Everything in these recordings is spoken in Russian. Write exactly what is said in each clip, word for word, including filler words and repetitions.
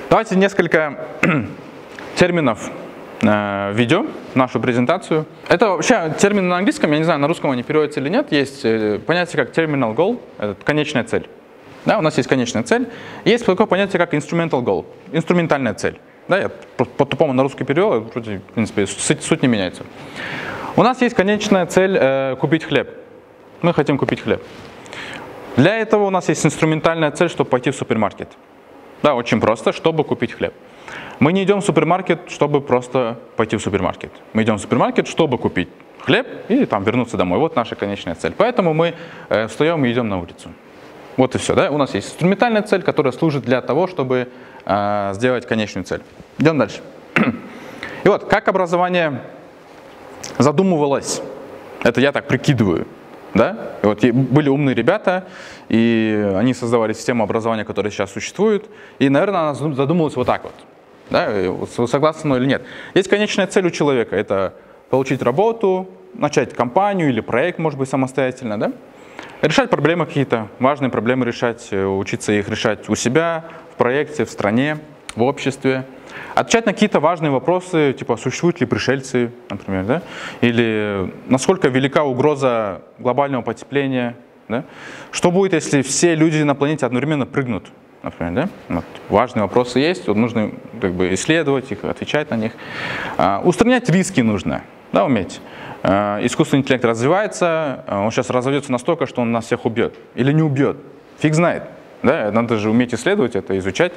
Давайте несколько терминов э, введем в нашу презентацию. Это вообще термин на английском, я не знаю, на русском они переводятся или нет. Есть э, понятие как terminal goal, это конечная цель. Да, у нас есть конечная цель. Есть такое понятие как instrumental goal, инструментальная цель. Да, я по-тупому на русский перевел, вроде, в принципе, суть, суть не меняется. У нас есть конечная цель э, купить хлеб. Мы хотим купить хлеб. Для этого у нас есть инструментальная цель, чтобы пойти в супермаркет. Да, очень просто, чтобы купить хлеб. Мы не идем в супермаркет, чтобы просто пойти в супермаркет. Мы идем в супермаркет, чтобы купить хлеб и там вернуться домой. Вот наша конечная цель. Поэтому мы э, встаем и идем на улицу. Вот и все. Да? У нас есть инструментальная цель, которая служит для того, чтобы э, сделать конечную цель. Идем дальше. И вот, как образование задумывалось, это я так прикидываю. Да? И вот были умные ребята, и они создавали систему образования, которая сейчас существует. И, наверное, она задумалась вот так вот. Да? Вы согласны со мной или нет? Есть конечная цель у человека. Это получить работу, начать компанию или проект, может быть, самостоятельно. Да? Решать проблемы какие-то, важные проблемы решать, учиться их решать у себя, в проекте, в стране, в обществе. Отвечать на какие-то важные вопросы, типа, существуют ли пришельцы, например, да? Или насколько велика угроза глобального потепления, да? Что будет, если все люди на планете одновременно прыгнут, например, да? Вот. Важные вопросы есть, вот нужно как бы исследовать их, отвечать на них. А, устранять риски нужно, да, уметь. А, искусственный интеллект развивается, он сейчас разовьется настолько, что он нас всех убьет. Или не убьет, фиг знает. Да? Надо же уметь исследовать это, изучать.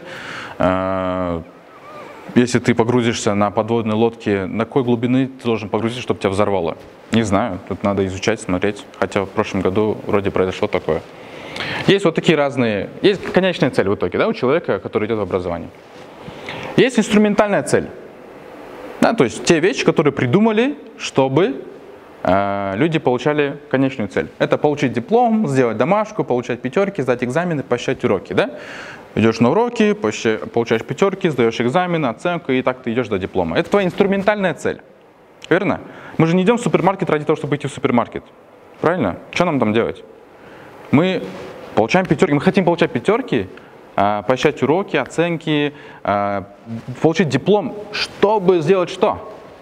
А, Если ты погрузишься на подводной лодке, на какой глубины ты должен погрузиться, чтобы тебя взорвало? Не знаю, тут надо изучать, смотреть. Хотя в прошлом году вроде произошло такое. Есть вот такие разные, есть конечная цель в итоге, да, у человека, который идет в образование. Есть инструментальная цель. Да, то есть те вещи, которые придумали, чтобы э, люди получали конечную цель. Это получить диплом, сделать домашку, получать пятерки, сдать экзамены, посещать уроки. Да? Идешь на уроки, получаешь пятерки, сдаешь экзамены, оценку, и так ты идешь до диплома. Это твоя инструментальная цель. Верно? Мы же не идем в супермаркет ради того, чтобы идти в супермаркет. Правильно? Что нам там делать? Мы получаем пятерки, мы хотим получать пятерки, посещать уроки, оценки, получить диплом, чтобы сделать что?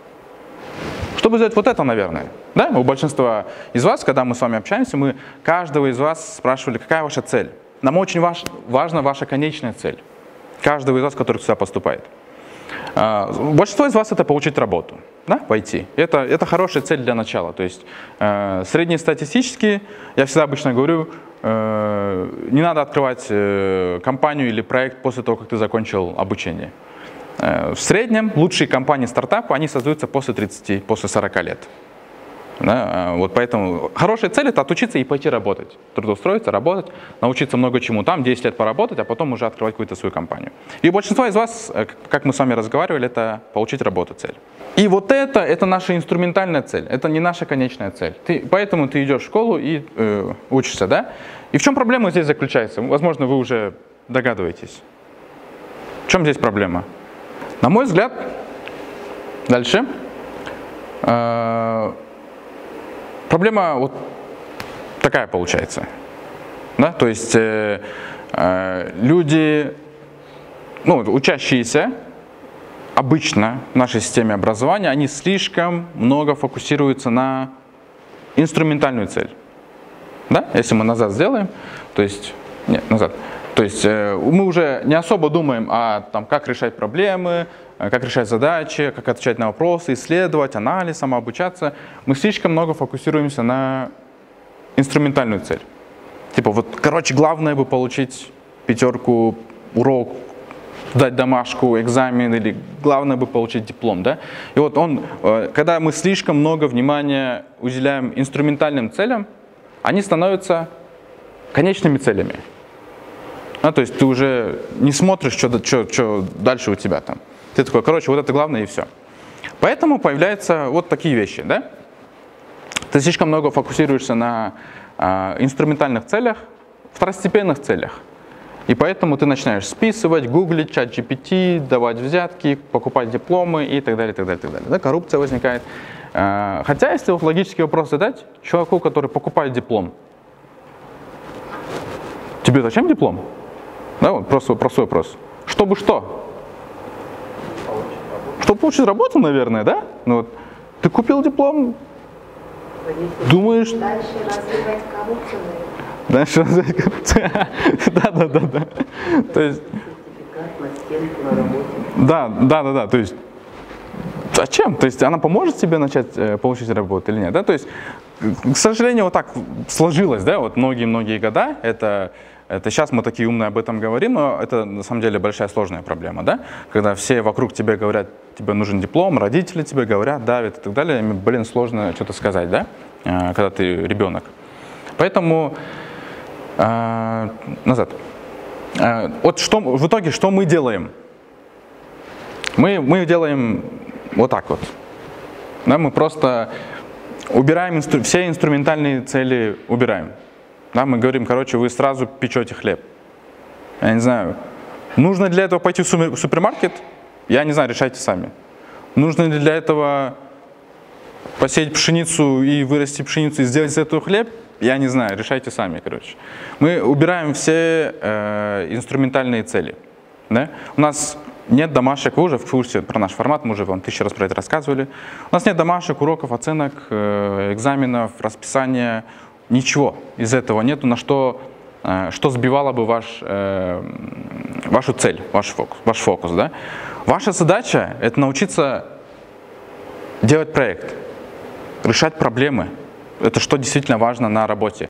Чтобы сделать вот это, наверное. Да? У большинства из вас, когда мы с вами общаемся, мы каждого из вас спрашивали, какая ваша цель. Нам очень важ, важна ваша конечная цель. Каждого из вас, который сюда поступает. А, большинство из вас это получить работу, да, пойти. Это, это хорошая цель для начала. То есть э, среднестатистически, я всегда обычно говорю, э, не надо открывать э, компанию или проект после того, как ты закончил обучение. Э, в среднем лучшие компании стартапы, они создаются после тридцати, после сорока лет. Да, вот поэтому хорошая цель — это отучиться и пойти работать, трудоустроиться, работать, научиться много чему там, десять лет поработать, а потом уже открывать какую-то свою компанию. И у большинства из вас, как мы с вами разговаривали, это получить работу цель. И вот это, это наша инструментальная цель, это не наша конечная цель. Ты, поэтому ты идешь в школу и э, учишься, да? И в чем проблема здесь заключается? Возможно, вы уже догадываетесь. В чем здесь проблема? На мой взгляд, дальше. Э, Проблема вот такая получается. Да? То есть э, э, люди, ну, учащиеся, обычно в нашей системе образования, они слишком много фокусируются на инструментальную цель. Да? Если мы назад сделаем, то есть, нет, назад. То есть э, мы уже не особо думаем о том, как решать проблемы, как решать задачи, как отвечать на вопросы, исследовать, анализ, самообучаться. Мы слишком много фокусируемся на инструментальную цель. Типа вот, короче, главное бы получить пятерку, урок, сдать домашку, экзамен, или главное бы получить диплом, да? И вот он, когда мы слишком много внимания уделяем инструментальным целям, они становятся конечными целями. А, то есть ты уже не смотришь, что, что, что дальше у тебя там. Ты такой, короче, вот это главное и все. Поэтому появляются вот такие вещи, да? Ты слишком много фокусируешься на э, инструментальных целях, второстепенных целях. И поэтому ты начинаешь списывать, гуглить, чат джи пи ти, давать взятки, покупать дипломы и так далее, так далее, так далее. Да, коррупция возникает. Э, хотя, если вот логический вопрос задать человеку, который покупает диплом, тебе зачем диплом? Да, вот просто простой вопрос. Чтобы что? чтобы получить работу, наверное, да? Ну, вот, ты купил диплом, думаешь... Дальше развивать коррупцию. Дальше развивать коррупцию. Да, да, да, да. То есть... Сертификат на стенку на работе. Да, да, да, да. То есть, зачем? То есть, она поможет тебе начать э, получить работу или нет? Да? То есть, к сожалению, вот так сложилось, да, вот многие-многие года. Это, это сейчас мы такие умные об этом говорим, но это на самом деле большая сложная проблема, да? Когда все вокруг тебе говорят, тебе нужен диплом, родители тебе говорят, давят и так далее. Им, блин, сложно что-то сказать, да, э, когда ты ребенок. Поэтому э, назад. Э, вот что в итоге что мы делаем? Мы, мы делаем вот так вот. Да, мы просто убираем инстру, все инструментальные цели, убираем. Да, мы говорим, короче, вы сразу печете хлеб. Я не знаю, нужно для этого пойти в супермаркет? Я не знаю, решайте сами. Нужно ли для этого посеять пшеницу и вырасти пшеницу и сделать из этого хлеб? Я не знаю, решайте сами, короче. Мы убираем все э, инструментальные цели. Да? У нас нет домашек, вы уже в курсе про наш формат, мы уже вам тысячу раз про это рассказывали. У нас нет домашек, уроков, оценок, э, экзаменов, расписания, ничего из этого нету, на что, э, что сбивало бы ваш, э, вашу цель, ваш фокус. Ваш фокус, да? Ваша задача – это научиться делать проект, решать проблемы. Это что действительно важно на работе.